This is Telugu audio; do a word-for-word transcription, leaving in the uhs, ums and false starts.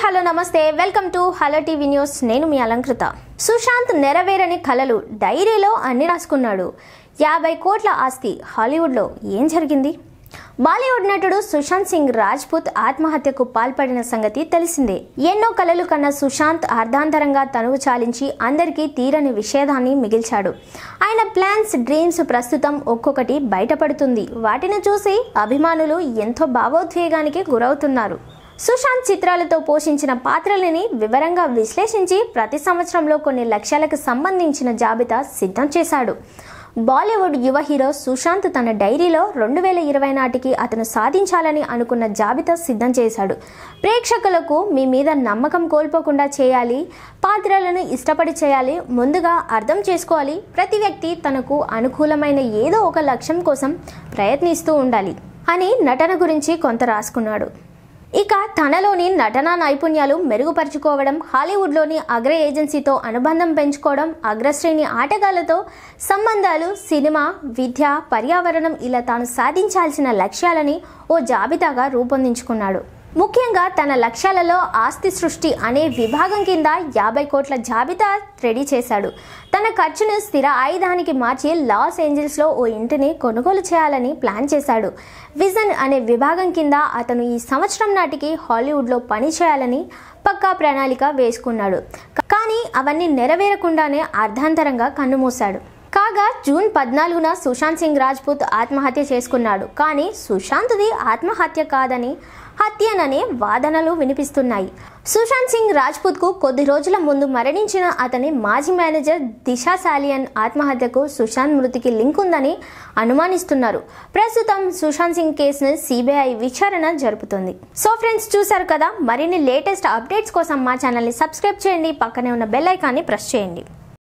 హలో నమస్తే welcome to hello TV news. నేను మీ అలంకృత. సుశాంత్ నెరవేరని కలలు డైరీలో అన్ని రాసుకున్నాడు. యాభై కోట్ల ఆస్తి. హాలీవుడ్లో ఏం జరిగింది? బాలీవుడ్ నటుడు సుశాంత్ సింగ్ రాజ్పుత్ ఆత్మహత్యకు పాల్పడిన సంగతి తెలిసిందే. ఎన్నో కలలు కన్న సుశాంత్ అర్ధాంతరంగా తనువు చాలించి అందరికీ తీరని విషేదాన్ని మిగిల్చాడు. ఆయన ప్లాన్స్, డ్రీమ్స్ ప్రస్తుతం ఒక్కొక్కటి బయటపడుతుంది. వాటిని చూసి అభిమానులు ఎంతో భావోద్వేగానికి గురవుతున్నారు. సుశాంత్ చిత్రాలతో పోషించిన పాత్రలని వివరంగా విశ్లేషించి ప్రతి సంవత్సరంలో కొన్ని లక్ష్యాలకు సంబంధించిన జాబితా సిద్ధం చేశాడు. బాలీవుడ్ యువ హీరో సుశాంత్ తన డైరీలో రెండు వేల ఇరవై నాటికి అతను సాధించాలని అనుకున్న జాబితా సిద్ధం చేశాడు. ప్రేక్షకులకు మీ మీద నమ్మకం కోల్పోకుండా చేయాలి, పాత్రలను ఇష్టపడి చేయాలి, ముందుగా అర్థం చేసుకోవాలి, ప్రతి వ్యక్తి తనకు అనుకూలమైన ఏదో ఒక లక్ష్యం కోసం ప్రయత్నిస్తూ ఉండాలి అని నటన గురించి కొంత రాసుకున్నాడు. ఇక తనలోని నటనా నైపుణ్యాలు మెరుగుపరుచుకోవడం, హాలీవుడ్లోని అగ్ర ఏజెన్సీతో అనుబంధం పెంచుకోవడం, అగ్రశ్రేణి ఆటగాళ్లతో సంబంధాలు, సినిమా, విద్య, పర్యావరణం ఇలా తాను సాధించాల్సిన లక్ష్యాలని ఓ జాబితాగా రూపొందించుకున్నాడు. ముఖ్యంగా తన లక్ష్యాలలో ఆస్తి సృష్టి అనే విభాగం కింద యాభై కోట్ల జాబితా రెడీ చేశాడు. తన ఖర్చును స్థిర ఆయుధానికి మార్చి లాస్ ఏంజల్స్లో ఓ ఇంటిని కొనుగోలు చేయాలని ప్లాన్ చేశాడు. విజన్ అనే విభాగం కింద అతను ఈ సంవత్సరం నాటికి హాలీవుడ్లో పని చేయాలని పక్కా ప్రణాళిక వేసుకున్నాడు. కానీ అవన్నీ నెరవేరకుండానే అర్ధాంతరంగా కన్నుమూశాడు. కాగా జూన్ పద్నాలుగున సుశాంత్ సింగ్ రాజ్పుత్ ఆత్మహత్య చేసుకున్నాడు. కానీ సుశాంత్ది ఆత్మహత్య కాదని, హత్యననే వాదనలు వినిపిస్తున్నాయి. సుశాంత్ సింగ్ రాజ్పుత్కు కొద్ది రోజుల ముందు మరణించిన అతని మాజీ మేనేజర్ దిశా సాలియన్ ఆత్మహత్యకు సుశాంత్ మృతికి లింక్ ఉందని అనుమానిస్తున్నారు. ప్రస్తుతం సుశాంత్ సింగ్ కేసును సిబిఐ విచారణ జరుపుతుంది. సో ఫ్రెండ్స్, చూశారు కదా, మరిన్ని లేటెస్ట్ అప్డేట్స్ కోసం మా ఛానల్ని సబ్స్క్రైబ్ చేయండి, పక్కనే ఉన్న బెల్ ఐకాన్ని ప్రెస్ చేయండి.